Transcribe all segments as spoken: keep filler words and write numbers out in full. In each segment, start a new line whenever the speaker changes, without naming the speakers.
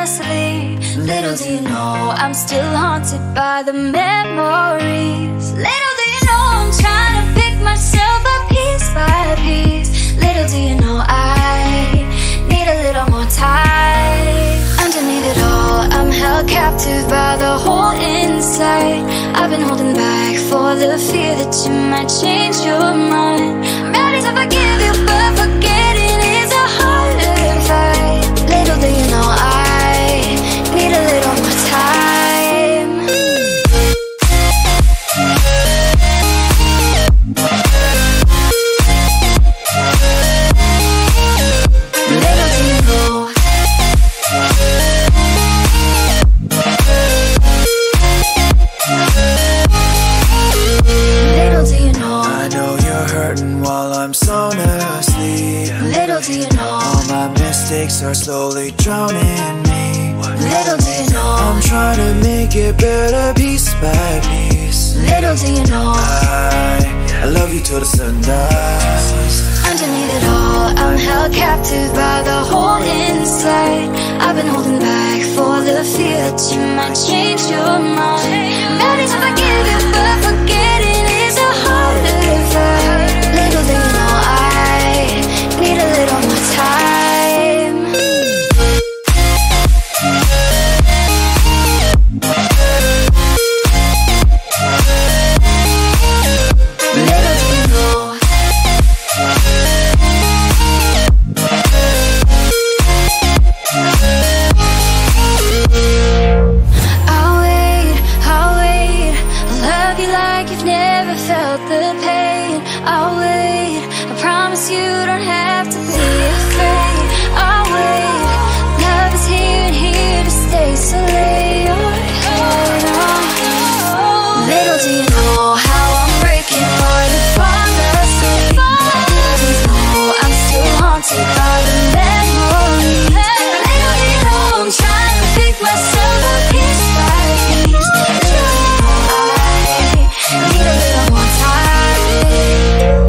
asleep. Little do you know, I'm still haunted by the memories. Little do you know, I'm trying to pick myself up piece by piece. Little do you know, I need a little more time. Underneath it all, I'm held captive by the hole inside. I've been holding back for the fear that you might change your mind. I'm ready to forgive you, but forgetting is a harder fight. Little do you know, I need a little more time. Little do you know, little do you know,
I know you're hurting while I'm sound asleep.
little do you know,
All my mistakes are slowly drowning me.
little do you know,
I'm trying to make it better piece by piece.
little do you know.
I, I love you till the sun dies.
Underneath it all, I'm held captive by the hole inside. I've been holding back for the fear that you might change your mind. Ready to forgive you, but forgetting is a harder fight. Little do you know, I need a little more time. Little do you know, I'll wait, I'll wait. I'll love you like you've never felt the pain. I'll wait, I promise you don't have to be afraid. I'll wait, love is here and here to stay, so lay your head on. Little do you know how I'm breaking for to fall asleep. Little do you know I'm still haunted by the memories. Little do you know I'm trying to pick myself up piece by piece. Little do you know I need a little more time.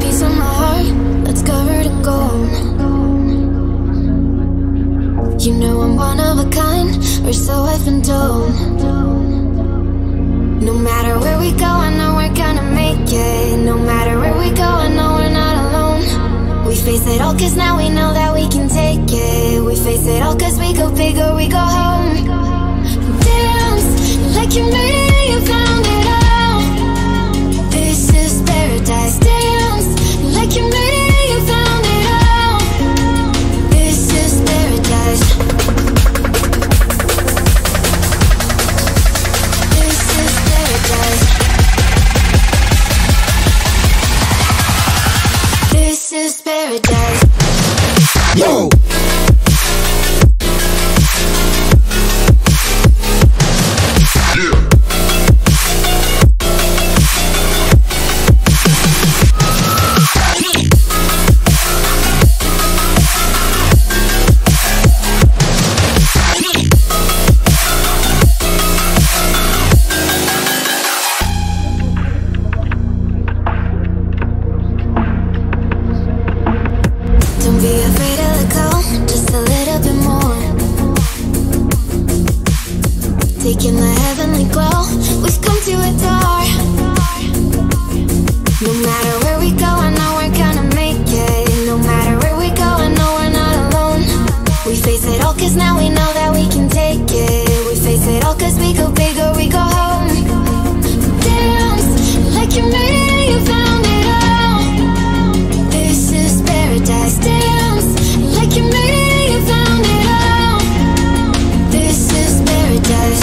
piece of my heart that's covered in gold. You know I'm one of a kind, or so I've been told. No matter where we go, I know we're gonna make it. No matter where we go, I know we're not alone. We face it all cause now we know that we can take it. We face it all cause we go big or we go home. Dance like you made it, you found it all. This is paradise. Dance like you made it, you found it all. This is paradise. This is paradise. This is paradise.
Yo!
Don't be afraid to let go, just a little bit more. Taking the heavenly glow, we've come to adore. No matter where we go, I know we're gonna make it. No matter where we go, I know we're not alone. We face it all cause now we know that we can take it. We face it all cause we go big or we go home. Dance like you made it, you found it all. This is paradise. Dance like you made it, you found it all. This is paradise.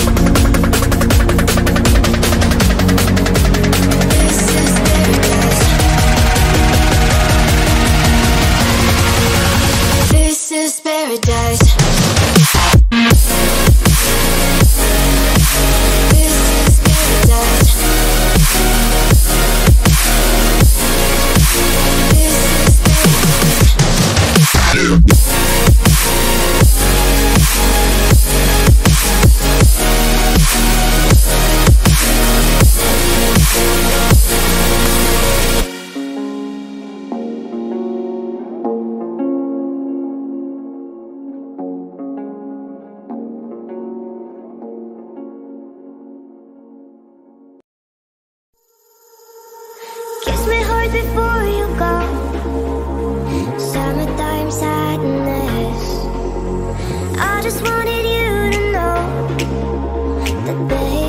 This is paradise. This is paradise.
Kiss me hard before you go. Summertime sadness. I just wanted you to know that, baby.